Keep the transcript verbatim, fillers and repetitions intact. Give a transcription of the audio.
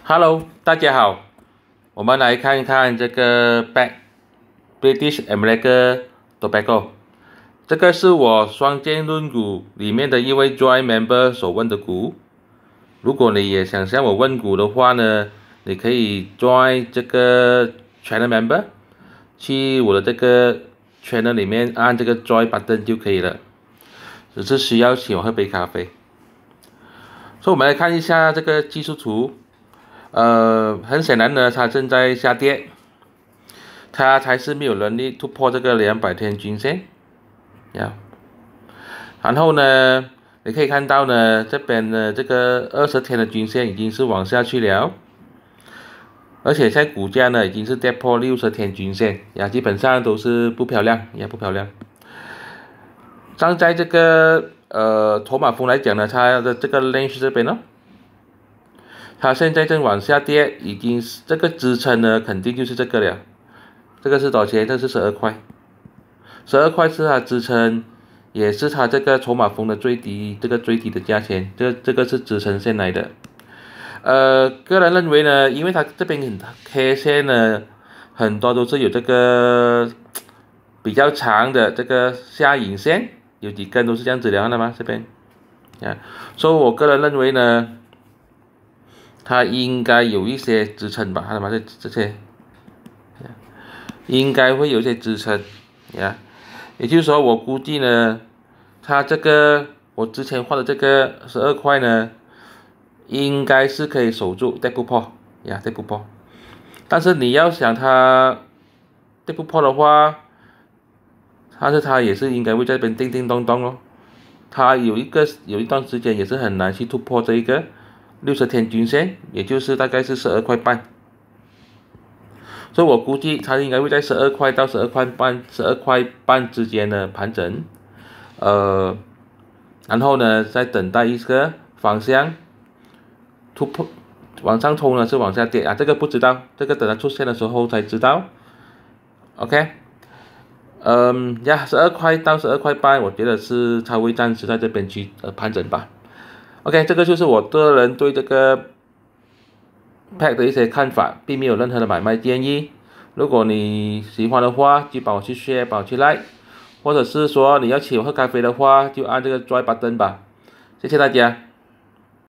Hello，大家好，我们来看一看这个 Back British American Tobacco，这个是我双剑论股里面的一位 Joint Member 所问的股。如果你也想向我问股的话呢，你可以 Join 这个 Channel Member，去我的这个 Channel 里面按这个 Join button 就可以了，只是需要请我喝杯咖啡。所以我们来看一下这个技术图。呃，很显然呢，它正在下跌，它还是没有能力突破这个两百天均线，呀。然后呢，你可以看到呢，这边的这个二十天的均线已经是往下去了，而且现在股价呢已经是跌破六十天均线，呀，基本上都是不漂亮，也不漂亮。站在这个呃筹码峰来讲呢，它的这个 range 这边呢。它现在正往下跌，已经这个支撑呢，肯定就是这个了。这个是多少钱？这是十二块，十二块是它支撑，也是它这个筹码峰的最低，这个最低的价钱，这这个是支撑线来的。呃，个人认为呢，因为它这边很 K 线呢，很多都是有这个比较长的这个下影线，有几根都是这样子的，看到吗？这边，啊，所以我个人认为呢。它应该有一些支撑吧，看到吗？这这些，应该会有一些支撑，呀，也就是说，我估计呢，它这个我之前画的这个十二块呢，应该是可以守住，跌不破，呀，跌不破。但是你要想它跌不破的话，但是它也是应该会在这边叮叮咚咚哦，它有一个有一段时间也是很难去突破这一个。六十天均线，也就是大概是十二块半，所以我估计它应该会在十二块到十二块半、十二块半之间呢盘整，呃，然后呢再等待一个方向突破，往上冲呢是往下跌啊，这个不知道，这个等它出现的时候才知道。OK， 嗯呀，十二块到十二块半，我觉得是它会暂时在这边去呃盘整吧。OK， 这个就是我个人对这个 P A C 的一些看法，并没有任何的买卖建议。如果你喜欢的话，就帮我去 share， 帮我去 like， 或者是说你要请我喝咖啡的话，就按这个 join button 吧。谢谢大家。